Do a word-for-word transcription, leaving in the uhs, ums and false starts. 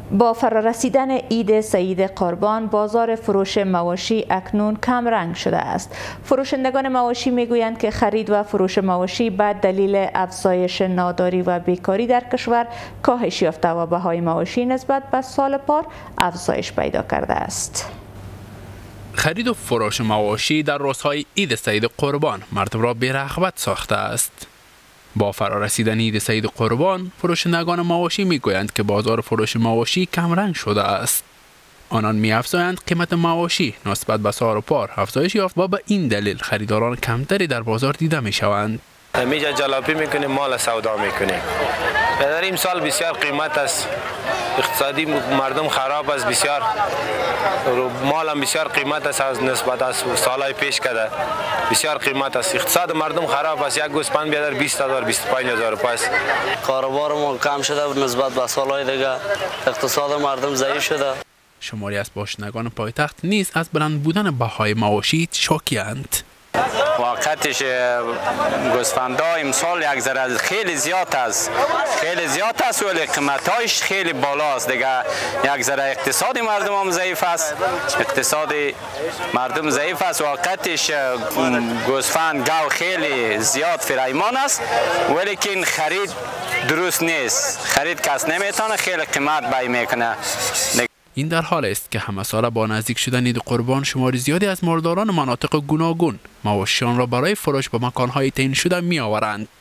با فرارسیدن عید سعید قربان بازار فروش مواشی اکنون کم رنگ شده است. فروشندگان مواشی میگویند که خرید و فروش مواشی به دلیل افزایش ناداری و بیکاری در کشور کاهش یافته و بهای مواشی نسبت به سال پار افزایش پیدا کرده است. خرید و فروش مواشی در روزهای عید سعید قربان مردم را بی‌رغبت ساخته است. با فرارسیدن عید سعید قربان، فروشندگان مواشی میگویند که بازار فروش مواشی کم رنگ شده است. آنان می‌افزایند قیمت مواشی نسبت به سال پار افزایش یافت و به این دلیل خریداران کمتری در بازار دیده می‌شوند. میجا جلاپی میکنیم، مال سودا میکنیم. در این سال بسیار قیمت است، اقتصادی مردم خراب است، بسیار مال هم بسیار قیمت است از نسبت از سالهای پیش کرده. بسیار قیمت است، اقتصاد مردم خراب است. یک گوسفند بیادر بیست هزار بیست و پنج هزار روپیه است. کاروبار ما کم شده نسبت به سالهای دیگه، اقتصاد مردم ضعیف شده. شماری از باشندگان پایتخت نیز از بلند بودن بهای مواشی شاکی‌اند. وقتش گوسفندا امسال یک ذره خیلی زیاد است، خیلی زیاد است ولی قیمتایش خیلی بالا است دیگه. یک ذره اقتصاد مردم هم ضعیف است، اقتصاد مردم ضعیف است. وقتش گوسفند گاو خیلی زیاد فرایمان است ولی که خرید درست نیست، خرید کس نمیتونه، خیلی قیمت بای میکنه. این در حال است که همه ساله با نزدیک شدن عید قربان شماری زیادی از مالداران مناطق گوناگون مواشیان را برای فروش به مکانهای تعیین شده می آورند.